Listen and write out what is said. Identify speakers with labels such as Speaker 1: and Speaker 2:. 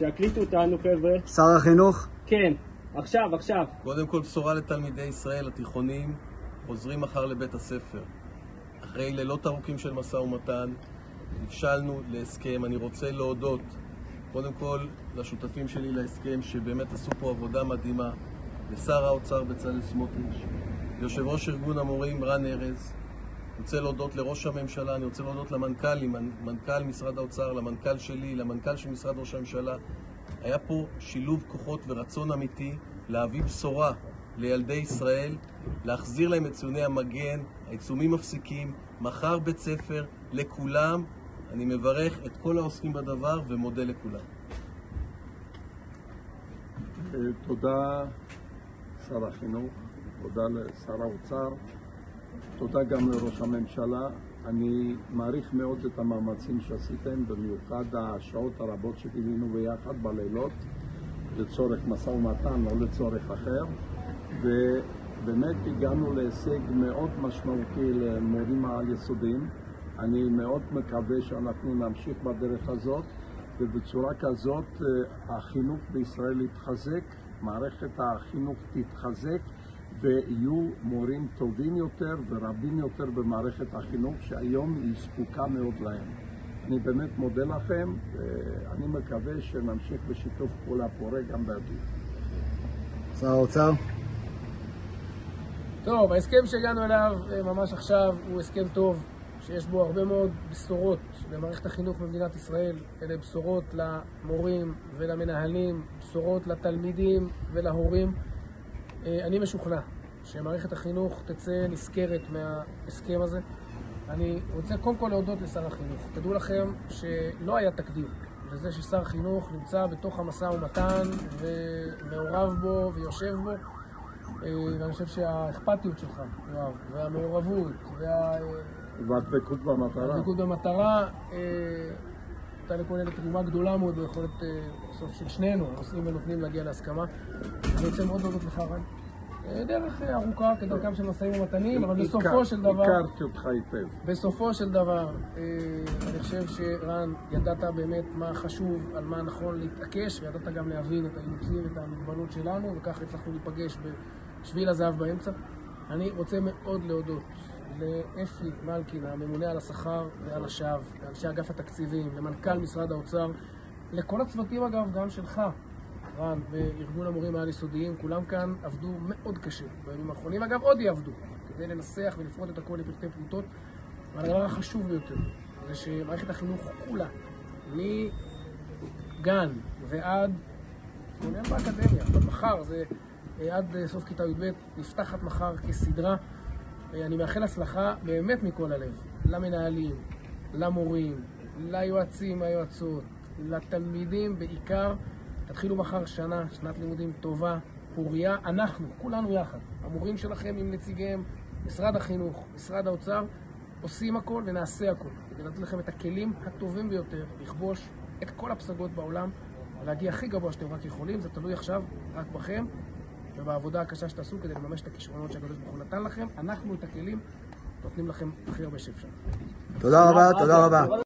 Speaker 1: שיקליטו אותנו, חבר'ה.
Speaker 2: שר החינוך?
Speaker 1: כן, עכשיו.
Speaker 3: קודם כל בשורה לתלמידי ישראל התיכונים חוזרים מחר לבית הספר. אחרי לילות ארוכים של משא ומתן, הבשלנו להסכם. אני רוצה להודות קודם כל לשותפים שלי להסכם שבאמת עשו פה עבודה מדהימה, לשר האוצר בצלאל סמוטריץ', ליושב ראש ארגון המורים רן ארז. אני רוצה להודות לראש הממשלה, אני רוצה להודות למנכ"לים, מנכ"ל משרד האוצר, למנכ"ל שלי, למנכ"ל של משרד ראש הממשלה. היה פה שילוב כוחות ורצון אמיתי להביא בשורה לילדי ישראל, להחזיר להם את ציוני המגן, העיצומים מפסיקים, מחר בית ספר לכולם. אני מברך את כל העוסקים בדבר ומודה לכולם.
Speaker 4: תודה שר החינוך, תודה לשר האוצר, תודה גם לראש הממשלה. אני מעריך מאוד את המאמצים שעשיתם, במיוחד השעות הרבות שבילינו ביחד בלילות לצורך משא ומתן, לא לצורך אחר, ובאמת הגענו להישג מאוד משמעותי למורים העל-יסודיים. אני מאוד מקווה שאנחנו נמשיך בדרך הזאת, ובצורה כזאת החינוך בישראל יתחזק, מערכת החינוך תתחזק, ויהיו מורים טובים יותר ורבים יותר במערכת החינוך שהיום היא זקוקה מאוד להם. אני באמת מודה לכם, ואני מקווה שנמשיך בשיתוף פעולה פורה גם בעתיד.
Speaker 2: שר האוצר?
Speaker 5: טוב, ההסכם שהגענו אליו ממש עכשיו הוא הסכם טוב, שיש בו הרבה מאוד בשורות למערכת החינוך במדינת ישראל. אלה בשורות למורים ולמנהלים, בשורות לתלמידים ולהורים. אני משוכנע שמערכת החינוך תצא נזכרת מההסכם הזה. אני רוצה קודם כל להודות לשר החינוך. תדעו לכם שלא היה תקדים לזה ששר החינוך נמצא בתוך המשא ומתן ומעורב בו ויושב בו. ואני חושב שהאכפתיות שלך, יואב, והמעורבות
Speaker 4: והדבקות
Speaker 5: במטרה הייתה לכוללת תרומה גדולה מאוד ביכולת בסוף של שנינו, נושאים ונותנים להגיע להסכמה. אני רוצה מאוד להודות לך, רן. דרך ארוכה כדרכם של משאים ומתנים, אבל בסופו של דבר...
Speaker 4: הכרתי אותך היטב.
Speaker 5: בסופו של דבר, אני חושב שרן, ידעת באמת מה חשוב, על מה נכון להתעקש, וידעת גם להבין את האילוצים ואת המגבלות שלנו, וכך הצלחנו להיפגש בשביל הזהב באמצע. אני רוצה מאוד להודות לאפי מלכין, הממונה על השכר ועל השווא, לאנשי אגף התקציבים, למנכ"ל משרד האוצר, לכל הצוותים אגב, גם שלך, רן, וארגון המורים העל-יסודיים. כולם כאן עבדו מאוד קשה בימים האחרונים, אגב עוד יעבדו, כדי לנסח ולפרוט את הכל לפרטי פרוטות. והדבר החשוב ביותר זה שמערכת החינוך כולה, מגן ועד, כולל באקדמיה, אבל מחר זה עד סוף כיתה י"ב, נפתחת מחר כסדרה. אני מאחל הצלחה באמת מכל הלב, למנהלים, למורים, ליועצים, היועצות, לתלמידים בעיקר. תתחילו מחר שנת לימודים טובה, פוריה. אנחנו, כולנו יחד, המורים שלכם עם נציגיהם, משרד החינוך, משרד האוצר, עושים הכל ונעשה הכל כדי לתת לכם את הכלים הטובים ביותר, לכבוש את כל הפסגות בעולם ולהגיע הכי גבוה שאתם רק יכולים. זה תלוי עכשיו רק בכם ובעבודה הקשה שתעשו כדי לממש את הכישרונות שהקדוש ברוך הוא נתן לכם. אנחנו את הכלים נותנים לכם הכי הרבה שאפשר.
Speaker 2: תודה רבה.